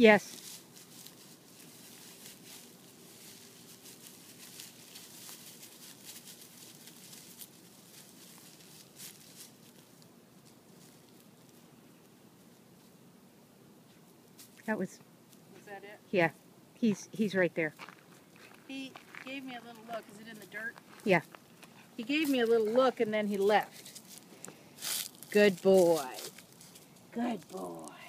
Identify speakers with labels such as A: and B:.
A: Yes. That was,
B: Was that it?
A: yeah. He's right there.
B: He gave me a little look. Is it in the dirt?
A: Yeah.
B: He gave me a little look and then he left. Good boy. Good boy.